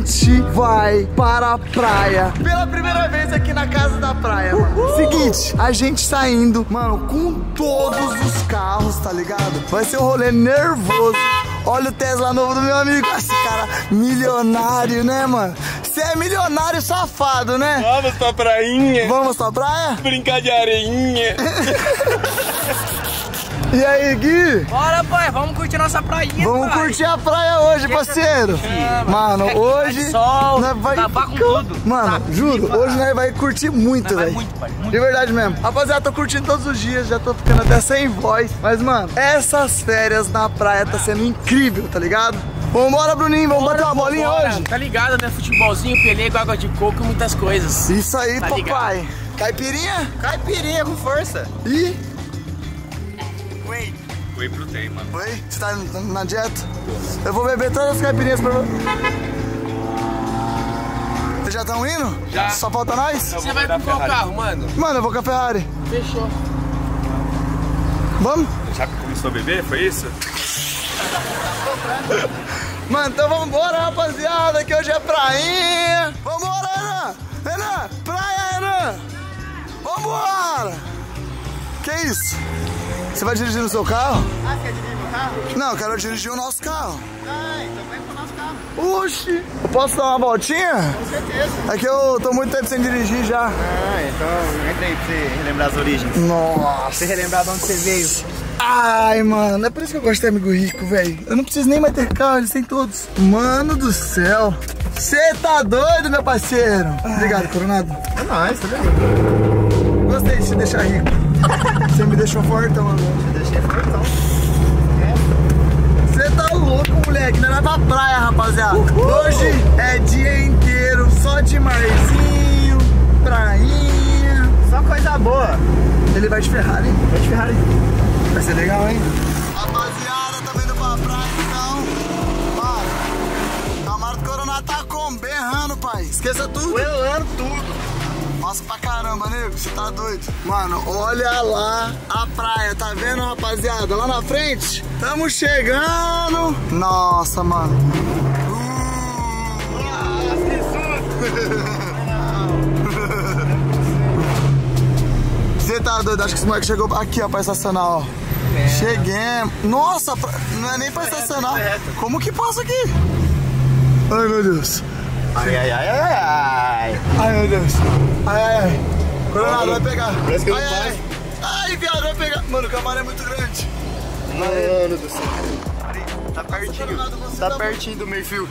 gente vai para a praia pela primeira vez aqui na casa da praia, mano. Seguinte, a gente saindo, mano, com todos os carros, tá ligado? Vai ser um rolê nervoso. Olha o Tesla novo do meu amigo. Esse cara milionário, né, mano? Você é milionário safado, né? Vamos pra prainha. Vamos pra praia? Brincar de areinha. E aí, Gui? Bora, pai, vamos curtir nossa prainha. Vamos curtir a praia hoje, parceiro. Mano, hoje sol, nós vai acabar com tudo. Mano, juro, hoje nós vai curtir muito, velho. Muito, pai. Muito. De verdade mesmo. Rapaziada, tô curtindo todos os dias, já tô ficando até sem voz. Mas, mano, essas férias na praia tá sendo incrível, tá ligado? Vambora, Bruninho, vamos bater uma bolinha hoje? Tá ligado, né? Futebolzinho, pelego, água de coco e muitas coisas. Isso aí, Tá papai. ligado. Caipirinha? Caipirinha com força. E... Whey protein, mano. Oi? Você tá na dieta? Eu vou beber todas as caipirinhas pra você. Vocês já estão indo? Já. Só falta nós? Você vai com qual carro, mano? Mano, eu vou com a Ferrari. Fechou. Vamos? Já que começou a beber, foi isso? Mano, então vambora, rapaziada, que hoje é prainha. Vambora, Renan! Renan! Praia, Renan! Vambora! Que isso? Você vai dirigir no seu carro? Ah, você quer dirigir meu carro? Não, eu quero dirigir o nosso carro. Ah, então vai pro nosso carro. Oxi! Eu posso dar uma voltinha? Com certeza. É que eu tô muito tempo sem dirigir já. Ah, então entra aí pra você relembrar as origens. Nossa! Você relembrar de onde você veio. Ai, mano, é por isso que eu gosto de ter amigo rico, velho. Eu não preciso nem mais ter carro, eles têm todos. Mano do céu. Você tá doido, meu parceiro? Obrigado, Coronado. É nóis, tá vendo? Gostei de te deixar rico. Você me deixou fortão agora. Eu deixei fortão. Você tá louco, moleque. Nós vai pra praia, rapaziada. Hoje é dia inteiro só de marzinho, prainha. Só coisa boa. Ele vai de Ferrari. Vai de Ferrari. Vai ser legal, hein? Rapaziada, tá vindo pra praia então? Para. Camarada do Coronado tá berrando, pai. Esqueça tudo. Coelando tudo. Nossa, pra caramba, nego, você tá doido. Mano, olha lá a praia, tá vendo, rapaziada? Lá na frente, tamo chegando. Nossa, mano. Você tá doido? Acho que esse moleque chegou aqui, ó, pra estacionar, ó. Cheguemos. Nossa, não é nem pra estacionar. Como que passa aqui? Ai, meu Deus. Ai, ai, ai, ai, ai. Ai, meu Deus. Ai, ai, ai. Coronado, vai pegar. Parece que eu ai, não ai, passo. ai, viado, vai pegar. Mano, o camarão é muito grande. Mano do céu. Tá pertinho. Coronado, você Tá tá pertinho do meio-fio.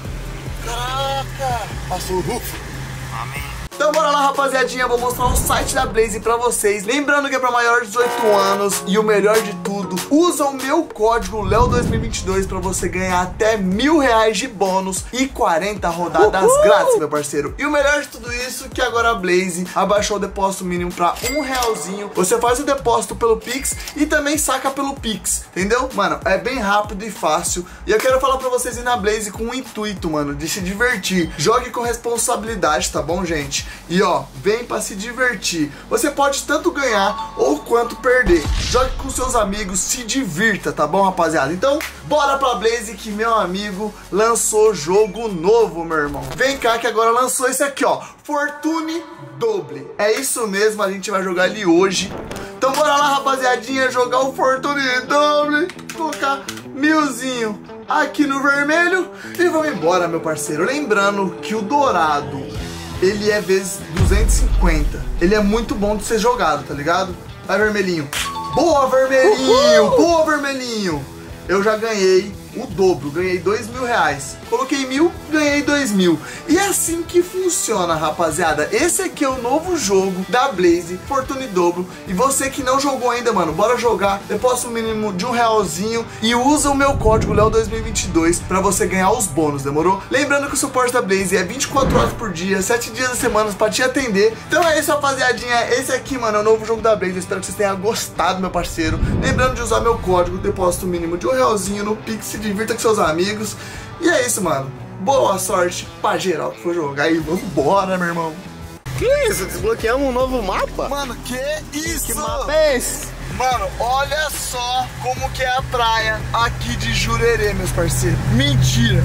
Caraca. Passou o rufo. Então bora lá, rapaziadinha, vou mostrar o site da Blaze pra vocês. Lembrando que é pra maior de 18 anos. E o melhor de tudo, usa o meu código LEO2022 pra você ganhar até R$1.000 de bônus e 40 rodadas grátis, meu parceiro. E o melhor de tudo isso, que agora a Blaze abaixou o depósito mínimo pra R$1. Você faz o depósito pelo Pix e também saca pelo Pix, entendeu? Mano, é bem rápido e fácil. E eu quero falar pra vocês ir na Blaze com um intuito, mano, de se divertir. Jogue com responsabilidade, tá bom, gente? E ó, vem pra se divertir. Você pode tanto ganhar ou quanto perder. Jogue com seus amigos, se divirta, tá bom, rapaziada? Então, bora pra Blaze que meu amigo lançou jogo novo, meu irmão. Vem cá que agora lançou esse aqui, ó, Fortune Double. É isso mesmo, a gente vai jogar ele hoje. Então bora lá, rapaziadinha, jogar o Fortune Double. Colocar 1000zinho aqui no vermelho e vamos embora, meu parceiro. Lembrando que o dourado, ele é vezes 250. Ele é muito bom de ser jogado, tá ligado? Vai, vermelhinho. Boa, vermelhinho! Boa, vermelhinho! Eu já ganhei o dobro, ganhei R$2.000. Coloquei 1.000, ganhei 2.000. E é assim que funciona, rapaziada. Esse aqui é o novo jogo da Blaze, Fortune Dobro. E você que não jogou ainda, mano, bora jogar. Depósito mínimo de R$1 e usa o meu código LEO2022 pra você ganhar os bônus, demorou? Lembrando que o suporte da Blaze é 24 horas por dia, 7 dias da semana pra te atender. Então é isso, rapaziadinha. Esse aqui, mano, é o novo jogo da Blaze. Eu espero que vocês tenham gostado, meu parceiro. Lembrando de usar meu código, depósito mínimo de R$1 no Pix. Se divirta com seus amigos. E é isso, mano. Boa sorte pra geral que for jogar. E vambora, meu irmão. Que isso? Desbloqueamos um novo mapa? Mano, que isso? Que mapa é esse? Mano, olha só como que é a praia aqui de Jurerê, meus parceiros. Mentira.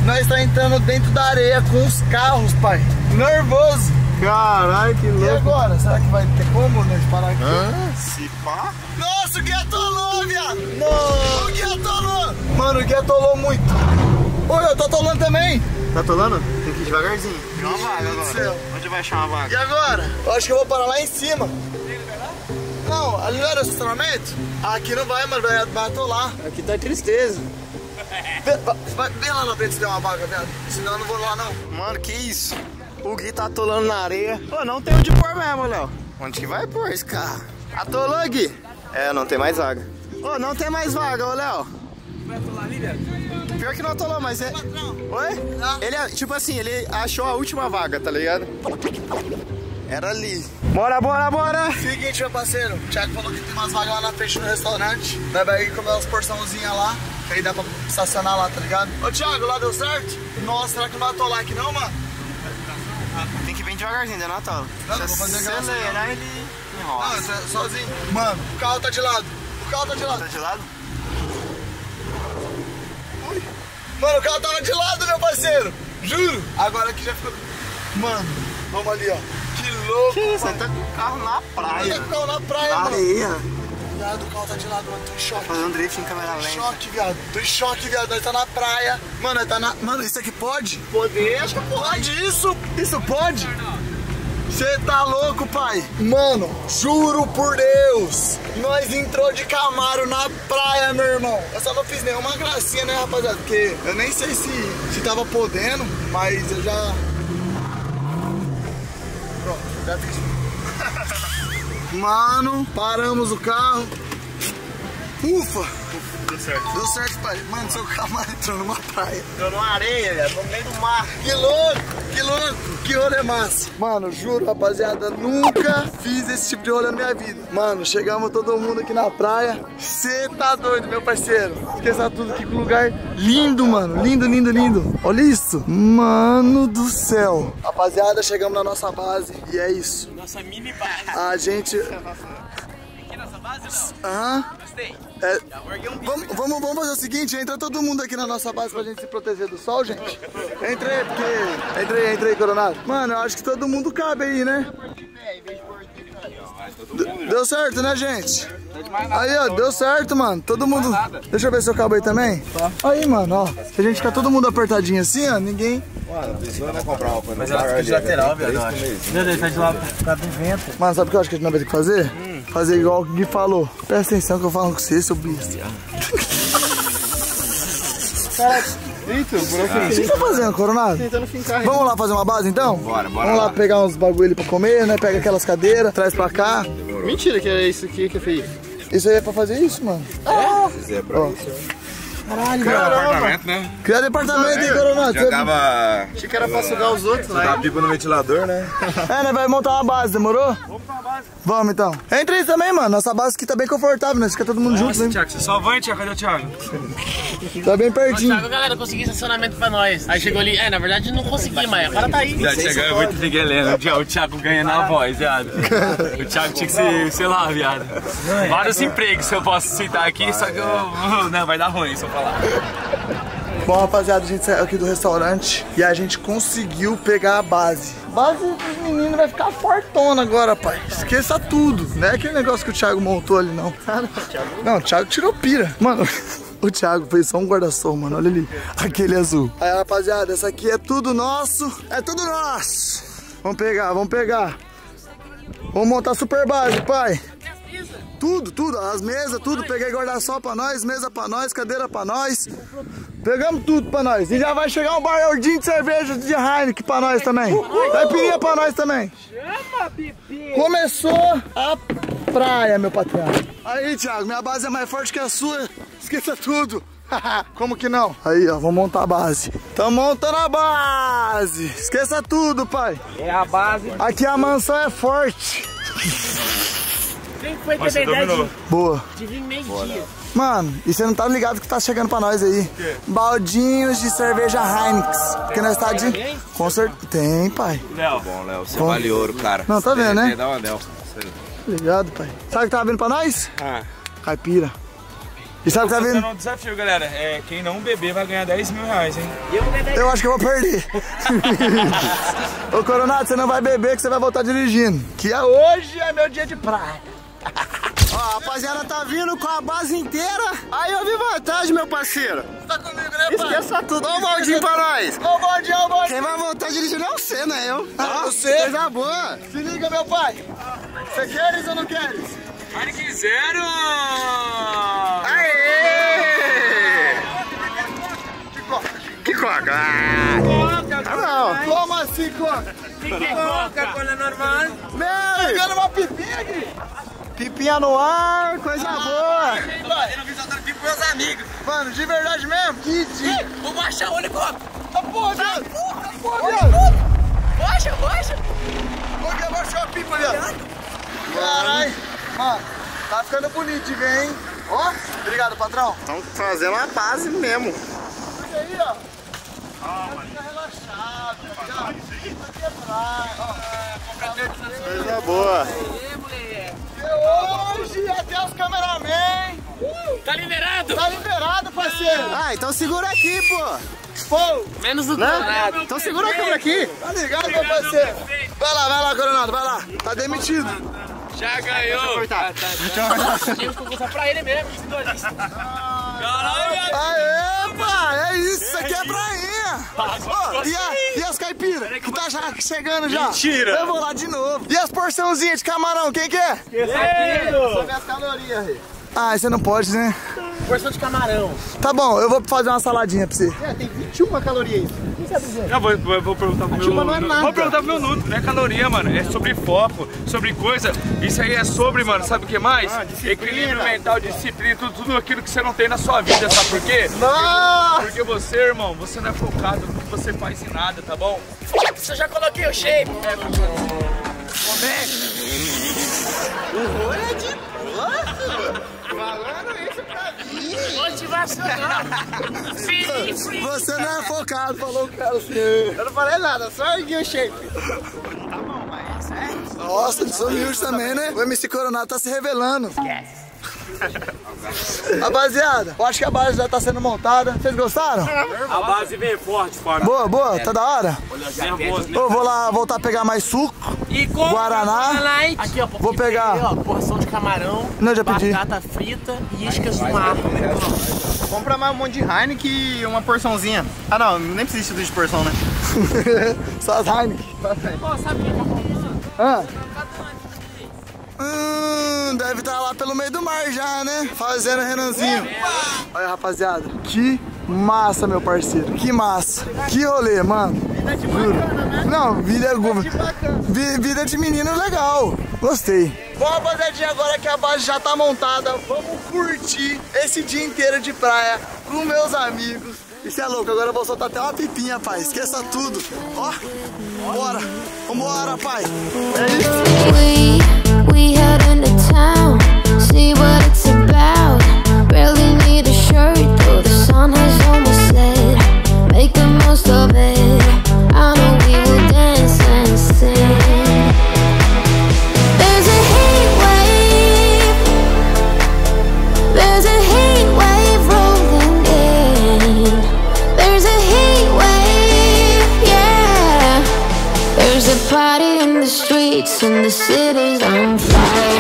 Nós tá entrando dentro da areia com os carros, pai. Nervoso. Caralho, que louco. E agora? Será que vai ter como nós parar aqui? Se pá. Nossa, o guia atolou, viado. Não. O guia atolou. Mano, o guia atolou muito. Oi, eu tô atolando também. Tá atolando? Tem que ir devagarzinho. Tem uma vaga agora. Onde vai achar uma E vaga? agora? Eu acho que eu vou parar lá em cima. Não, ali não era o estacionamento? Aqui não vai, mano, vai atolar. Aqui tá tristeza. Vem lá na frente se tem uma vaga, viado. Senão eu não vou lá, não. Mano, que isso? O Gui tá atolando na areia. Pô, não tem onde pôr mesmo, Léo. Onde que vai pôr esse carro? Atolou, Gui? É, não tem mais vaga. Ô, não tem mais vaga, ô, Léo. Vai atolar ali, velho? Pior que não atolou, mas é... Oi? Ele, tipo assim, ele achou a última vaga, tá ligado? Era ali. Bora, bora, bora! Seguinte, meu parceiro. O Thiago falou que tem umas vagas lá na frente no restaurante. Nós vai comer umas porçãozinhas lá. Que aí dá pra estacionar lá, tá ligado? Ô, Thiago, lá deu certo? Nossa, será que não vai atolar aqui não, mano? Tem que vir devagarzinho, ainda não atola. Não, vou fazer aquela acelerar, ele enrola. Não, você é sozinho. Mano, o carro tá de lado. O carro tá de lado. Tá de lado? Mano, o carro tava de lado, meu parceiro. Juro. Agora aqui já ficou... Mano, vamos ali, ó. Que louco, Que isso? mano. Você tá com o carro na praia. Tá com o carro na praia, Na mano. areia. Viado, o carro tá de lado, mano. Tô em choque. Fazendo um drift em câmera Tô em lenta. choque, viado. Tô em choque, viado. Nós tá na praia. Mano, nós tá na... Mano, isso aqui pode? Poder, acho que Pode isso? Isso pode? Você tá louco, pai? Mano, juro por Deus, nós entrou de Camaro na praia, meu irmão. Eu só não fiz nenhuma gracinha, né, rapaziada? Porque eu nem sei se tava podendo, mas eu já... Pronto, já fiz. Mano, paramos o carro. Ufa! Deu certo, pai. Mano, seu Camaro entrou numa praia. Entrou numa areia, velho, no meio do mar. Que louco, que rolê massa. Mano, juro, rapaziada, nunca fiz esse tipo de rolê na minha vida. Mano, chegamos todo mundo aqui na praia. Cê tá doido, meu parceiro. Esqueça tudo, que lugar lindo, mano. Lindo, lindo, lindo. Olha isso. Mano do céu. Rapaziada, chegamos na nossa base e é isso. Nossa mini base. A gente... Aqui nossa base não? Aham. Gostei. É, Já larguei um bico. vamos fazer o seguinte, entra todo mundo aqui na nossa base pra gente se proteger do sol, gente. Entra aí, porque... Entra aí, Coronado. Mano, eu acho que todo mundo cabe aí, né? Deu certo, né, gente? Aí, ó, deu certo, mano. Todo mundo... Deixa eu ver se eu cabo aí também. Aí, mano, ó. Se a gente ficar todo mundo apertadinho assim, ó, ninguém... Mas ela fica de lateral, velho, eu acho. Meu Deus, tá de lá por causa do vento. Mano, sabe o que eu acho que a gente não vai ter que fazer? Fazer igual o Gui falou. Presta atenção que eu falo com você, seu besta. Eita, o buraco O que você tá fazendo, Coronado? tentando fincar. Vamos lá fazer uma base, então? Bora Vamos lá pegar uns bagulho ali pra comer, né? Pega aquelas cadeiras, traz pra cá. Mentira que é isso aqui que eu fiz. Isso aí é pra fazer isso, mano. Caralho, Criar caramba. apartamento, né? Criar departamento, hein, Coronado? Você- Jogava Achei que era pra sugar os outros lá. pipa no ventilador, né? É, né? Vai montar uma base, demorou? Vamos pra base. Vamos, então. Entra aí também, mano. Nossa base aqui tá bem confortável, né? Fica todo mundo junto, né? Thiago, você só vai, Thiago. Cadê o Thiago? Tá bem pertinho. Thiago, galera, consegui estacionamento pra nós. Aí chegou ali, na verdade não consegui, mas o cara tá aí. Já chegou, eu vou te ligar, Helena. O Thiago ganha na voz, viado. O Thiago tinha que ser, sei lá, viado. Vários empregos eu posso citar aqui, só que eu... Não, vai dar ruim se eu falar. Bom, rapaziada, a gente saiu aqui do restaurante e a gente conseguiu pegar a base. Base dos meninos vai ficar fortona agora, pai. Esqueça tudo. Não é aquele negócio que o Thiago montou ali, não. Não, o Thiago tirou pira. Mano, o Thiago fez só um guarda-sol, mano. Olha ali, aquele azul. Aí, rapaziada, essa aqui é tudo nosso. É tudo nosso. Vamos pegar, vamos pegar. Vamos montar super base, pai. Tudo, as mesas, tudo. Peguei guarda-sol pra nós, mesa pra nós, cadeira pra nós. Pegamos tudo pra nós. E já vai chegar um bardinho de cerveja de Heineken pra nós também. Caipirinha pra nós também. Começou a praia, meu patrão. Aí, Thiago, minha base é mais forte que a sua. Esqueça tudo. Como que não? Aí, ó, vamos montar a base. Tamo montando a base. Esqueça tudo, pai. É a base. Aqui a mansão é forte. Quem foi ter a ideia Boa. de vir meio-dia? Mano, e você não tá ligado que tá chegando pra nós aí? Baldinhos de cerveja Heineken. Porque nós tá de... Com certeza. Tem, pai. Bom, Léo, você vale ouro, cara. Não, tá vendo, né? Dá um anel. Obrigado, pai. Sabe o que tava vindo pra nós? Ah. Caipira. E sabe o que tá vindo? Um desafio, galera. Quem não beber vai ganhar 10 mil reais, hein? Eu acho que eu vou perder. Ô Coronado, você não vai beber que você vai voltar dirigindo. Que hoje é meu dia de praia. Ó, a rapaziada tá vindo com a base inteira. Aí eu vi vantagem, meu parceiro. Tá comigo, né, pai? Esqueça tudo. Ó o baldinho pra nós. Ó o baldinho. Quem vai voltar dirigindo é você, não é eu. Você? Coisa boa. Se liga, meu pai. Você queres ou não queres? Ai, que zero! Aê! Que coca? Não. Como assim, coca? Coca-Cola normal. Pegando uma pipinha aqui. Pipinha no ar, coisa boa. Eu não fiz outra pipa pros meus amigos. Mano, de verdade mesmo? Que dia. Vou baixar o olho, Coca. Tá porra, viado. Baixa. Por que baixou a pipa, viado? Caralho. Mano, tá ficando bonito de ver, hein? Ó, obrigado, patrão. Estamos fazendo uma base mesmo. Olha aí, ó. Fica relaxado, tá ligado? Isso aqui é praia, ó. Coisa boa. E hoje até os cameramen. Tá liberado? Tá liberado, parceiro. Ah, então segura aqui, pô. Pô, Menos o Né? Coronado. Então segura a câmera aqui. tá ligado, meu parceiro? Vai lá, Coronado, vai lá. Tá demitido. Já ganhou. Tá. Tinha que usar pra ele mesmo. Caralho, Aê, pá, é isso aqui é prainha. Ó, e as caipiras? Que tá já chegando já. Mentira. Eu vou lá de novo. E as porçãozinhas de camarão, quem quer? Sobe as calorias aí. Ah, você não pode, né? porção de camarão. Tá bom, eu vou fazer uma saladinha pra você. Tem 21 calorias. Não sabe dizer. Eu vou perguntar pro meu... não é nada. Vou perguntar pro meu Nuto, não é caloria, mano. É sobre foco, sobre coisa. Isso aí é sobre, mano, sabe o que mais? Equilíbrio mental, disciplina, tudo aquilo que você não tem na sua vida, sabe por quê? Nossa! Porque você, irmão, você não é focado no que você faz em nada, tá bom? Eu já coloquei o shape. Olha de boa, falando isso pra mim. Motivacional. Sim. Você não é focado, falou o cara assim. Eu não falei nada, só ergui o shape. Nossa, eles são humildes também, né? O MC Coronado tá se revelando. Rapaziada, eu acho que a base já tá sendo montada. Vocês gostaram? A base vem forte, forma. Boa, boa, tá da hora? Nervoso, né? Eu vou lá voltar a pegar mais suco. E com Guaraná. Aqui, ó, Vou pegar. Ó, porção de camarão, Não, já pedi. batata frita e iscas do mar. Compra mais um monte de Heineken e uma porçãozinha. Ah não, nem precisa de porção, né? Só as Heineken. Pô, sabe quem comprou isso? Ah. Deve estar lá pelo meio do mar já, né? Fazendo Renanzinho. Olha, rapaziada. Que massa, meu parceiro. Que massa. Que rolê, mano. Juro. Não, vida de menino legal. Gostei. Bom, rapaziadinha, agora que a base já tá montada, vamos curtir esse dia inteiro de praia com meus amigos. Isso é louco, agora eu vou soltar até uma pipinha, pai. Esqueça tudo. Ó, bora. Vambora, pai. É isso. We head into town, see what it's about. Barely need a shirt, though the sun has almost set. Make the most of it. I know we will dance and sing. There's a heat wave. There's a heat wave rolling in. There's a heat wave, yeah. There's a party in the streets and the city's on fire.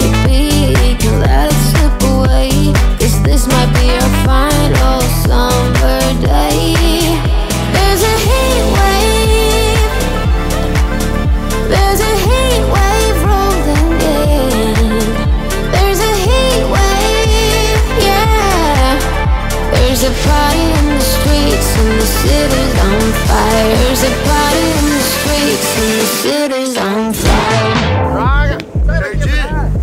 This might be our final song. There's a party in the streets and the city's on fire. Perdi.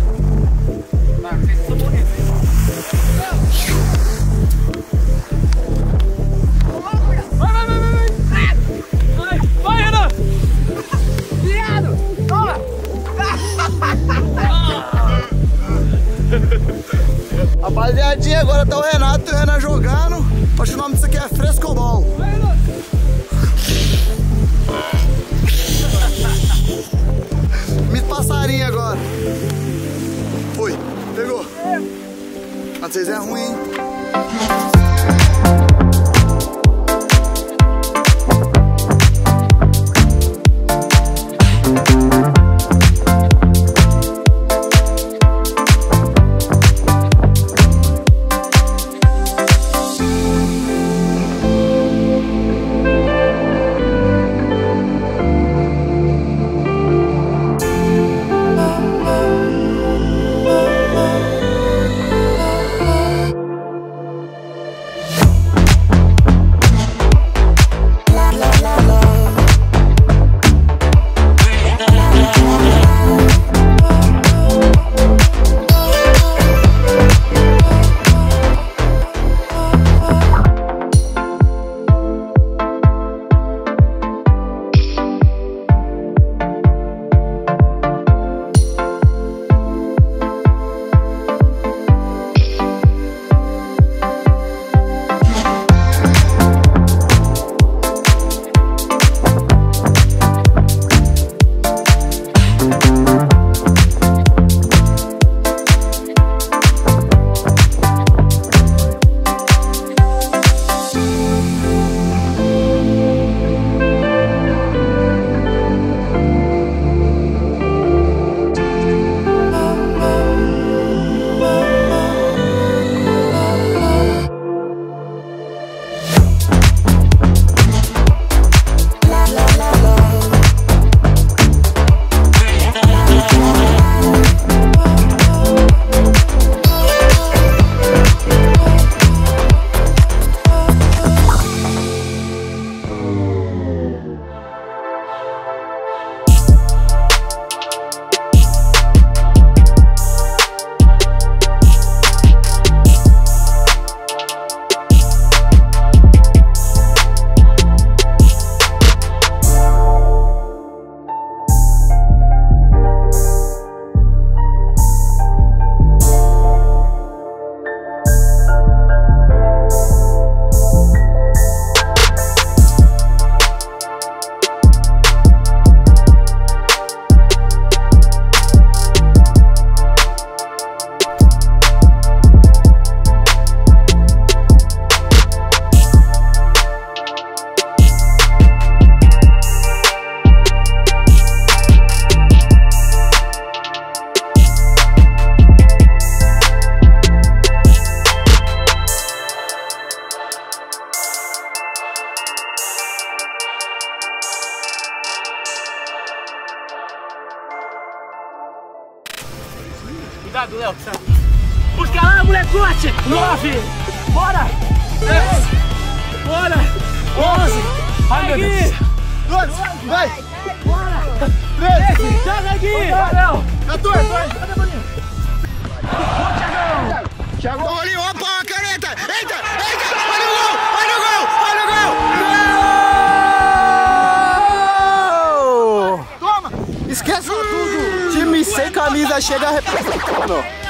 Vai, Renan! Viado! Toma! Rapaziadinha, agora tá o Renato e o Renan jogando. Acho que o nome disso aqui é frescobol. Mito passarinho agora. Foi, pegou. Mas vocês é ruim, hein? Cuidado, Léo. Busca lá, molecote! 9! Bora! 10! Bora! 11! Ai, meu Deus! 12! Vai! Bora! 13! Joga aqui! Bora, Léo! 14! Cadê, Boninho? Thiago! Boninho, opa, a caneta! Eita! Eita! Olha o gol! Olha o gol! Olha o gol! Gol! Toma! Esqueça tudo! Time sem camisa chega a representar.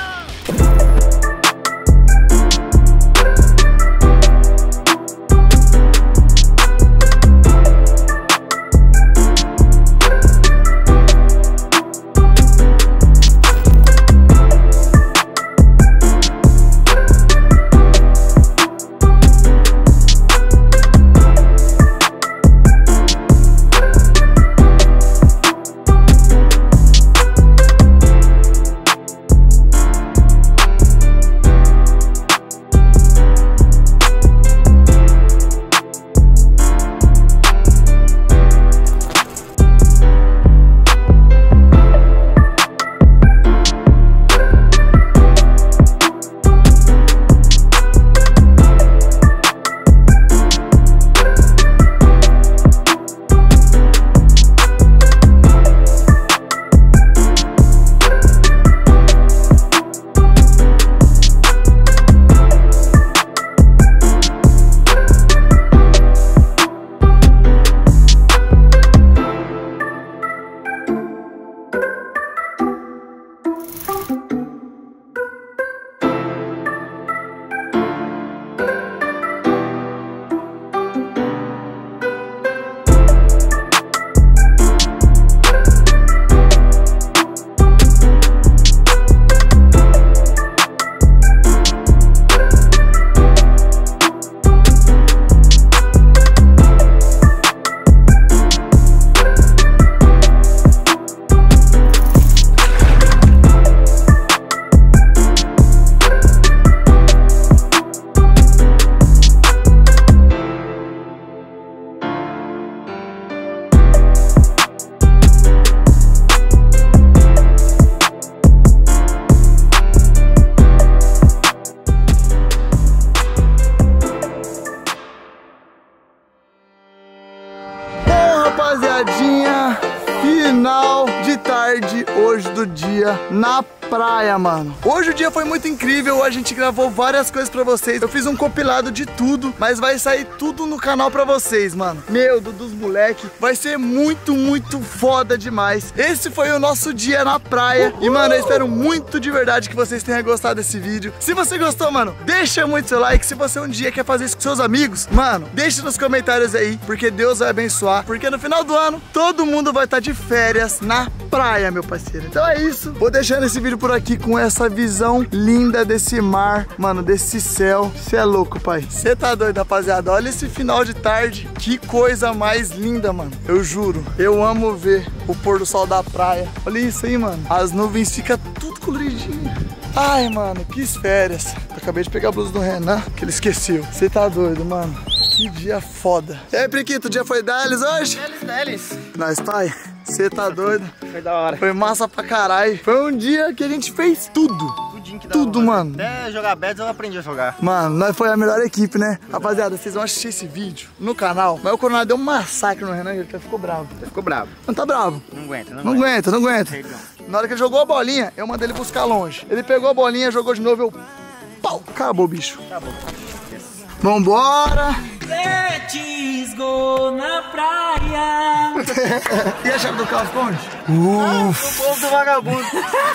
Rapaziadinha, final de tarde hoje do dia na praia, mano. Hoje o dia foi muito incrível, a gente gravou várias coisas pra vocês. Eu fiz um compilado de tudo, mas vai sair tudo no canal pra vocês, mano. Meu, dos moleque, vai ser muito, muito foda demais. Esse foi o nosso dia na praia. E, mano, eu espero muito de verdade que vocês tenham gostado desse vídeo. Se você gostou, mano, deixa muito seu like. Se você um dia quer fazer isso com seus amigos, mano, deixa nos comentários aí, porque Deus vai abençoar. Porque no final do ano, todo mundo vai estar de férias na praia, meu parceiro. Então é isso. Vou deixando esse vídeo por aqui com essa visão linda desse mar, mano, desse céu. Você é louco, pai. Você tá doido, rapaziada. Olha esse final de tarde. Que coisa mais linda, mano. Eu juro. Eu amo ver o pôr do sol da praia. Olha isso aí, mano. As nuvens ficam tudo coloridinho. Ai, mano, que férias. Eu acabei de pegar a blusa do Renan, que ele esqueceu. Você tá doido, mano. Que dia foda. E aí, Priquito, o dia foi deles hoje? Deles. Nós, pai. Você tá doido? Foi da hora. Foi massa pra caralho. Foi um dia que a gente fez tudo. Tudo, mano. Até jogar bets eu aprendi a jogar. Mano, nós foi a melhor equipe, né? Rapaziada, vocês vão assistir esse vídeo no canal. Mas o Coronel deu um massacre no Renan e ele ficou bravo. Ele ficou bravo. Não tá bravo? Não aguenta, não aguenta. Na hora que ele jogou a bolinha, eu mandei ele buscar longe. Ele pegou a bolinha, jogou de novo, eu... Pau! Acabou, bicho. Acabou. Vambora! Let's go na praia. E a chave do carro ficou onde? O povo do vagabundo.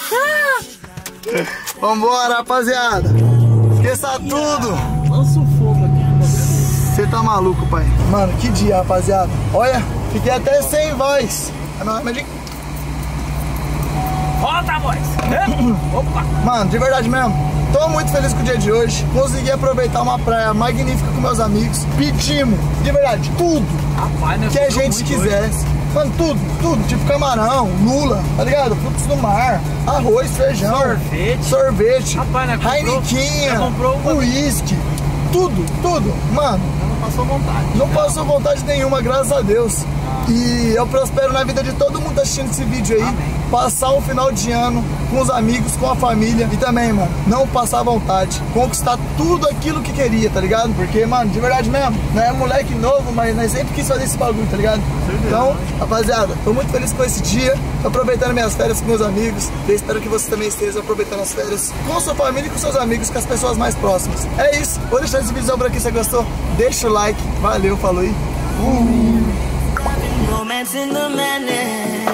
Vambora, rapaziada. Esqueça tudo. Lança o fogo aqui. Você tá maluco, pai. Mano, que dia, rapaziada. Olha, fiquei até sem voz. Volta, voz. Opa. Mano, de verdade mesmo. Tô muito feliz com o dia de hoje. Consegui aproveitar uma praia magnífica com meus amigos. Pedimos, de verdade, tudo Rapaz, que a gente quisesse. Mano, tudo. Tipo camarão, lula, tá ligado? Frutos do mar, arroz, feijão, sorvete, Rapaz, né? Heinequinha, comprou uísque. Tudo. Mano, Não passou vontade. não passou vontade nenhuma, graças a Deus. E eu prospero na vida de todo mundo assistindo esse vídeo aí. Amém. Passar um final de ano com os amigos, com a família. E também, mano, não passar vontade. Conquistar tudo aquilo que queria, tá ligado? Porque, mano, de verdade mesmo, não é moleque novo, mas nós sempre quis fazer esse bagulho, tá ligado? Então, rapaziada, tô muito feliz com esse dia. Tô aproveitando minhas férias com meus amigos. Eu espero que você também esteja aproveitando as férias com sua família e com seus amigos, com as pessoas mais próximas. É isso. Vou deixar esse vídeo por aqui. Se você gostou, deixa o like. Valeu, falou aí. Romance in the madness.